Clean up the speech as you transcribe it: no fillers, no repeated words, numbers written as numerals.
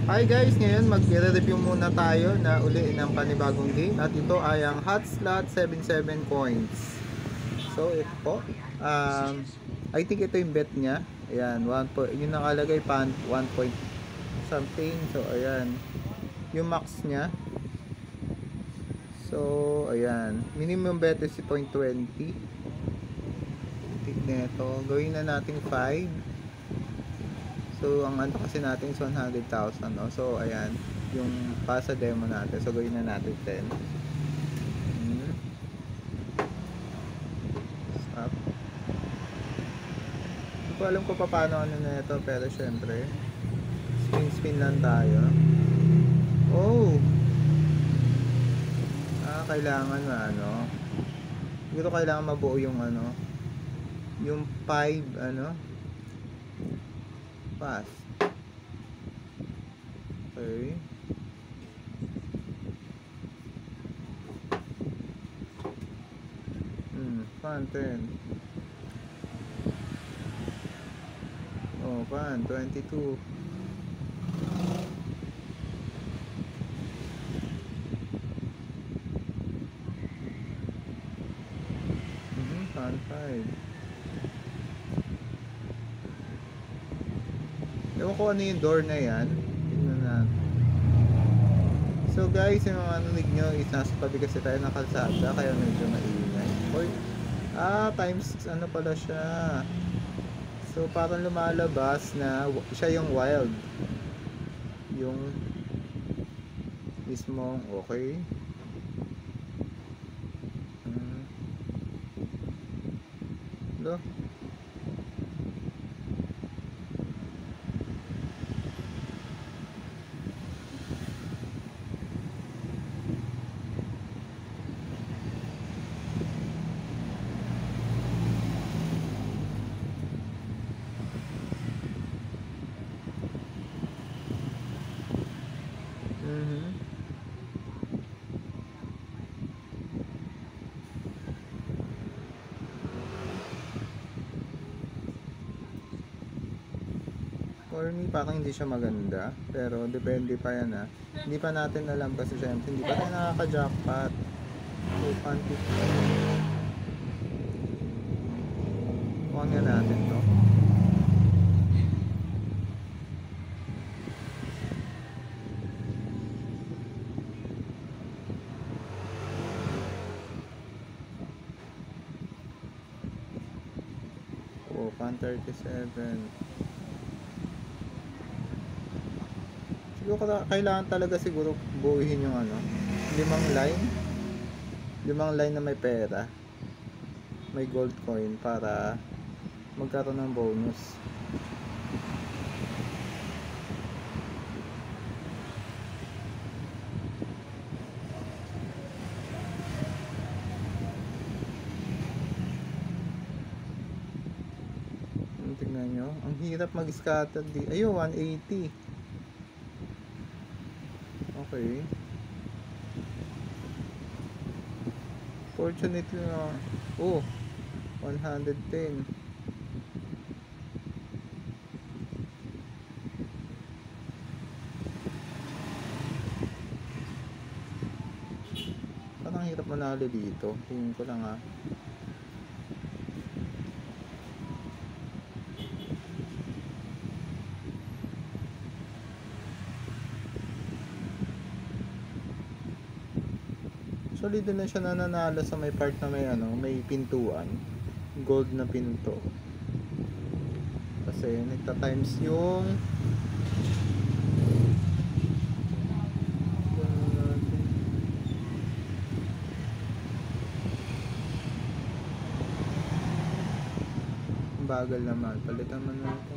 Hi guys, ngayon mag-review muna tayo na uli ng panibagong game at ito ay ang Hot Slot 77 coins. So ito po, I think ito yung bet niya. Ayan, yung nakalagay pa 1 point something. So ayan, yung max niya. So ayan, minimum bet is 0.20. Tignan ito, gawin na natin 5. So, ang ano kasi natin is 100,000, no? So, ayan, yung para sa demo natin. So, gawin na natin 10. Stop. Hindi ko alam kung paano ano na ito, pero syempre, spin lang tayo. Oh! Kailangan na, ano? Siguro kailangan mabuo yung ano, yung 5, ano? Pass. Okay. Pan 10. Oh, pan 22. Pan 5. Ewan ko ano yung door na yan. Tignan natin. So guys, yung mga nanig nyo is nasa tabi kasi tayo ng kalsada, kaya medyo maingay. Oy, times ano pala siya. So parang lumalabas na siya yung wild. Yung mismong okay. Lo. For me, parang hindi siya maganda. Pero depende pa yan Hindi pa natin alam kasi syempre hindi pa tayo nakaka-jackpot. So, pantik. Kuhaan nga natin to. Oh, pan 37. Kailangan talaga siguro buuhin yung ano, 5 line na may pera, may gold coin para magkaroon ng bonus. Tingnan nyo, ang hirap mag-scatter di. Ayun, 180. Okay. Fortunately na, 110. Parang hirap manalo dito. Tingin ko lang Actually, doon na siya nananalo sa may part na may may pintuan, gold na pinto. Kasi nagta-times yung bagal naman. Palitan man natin.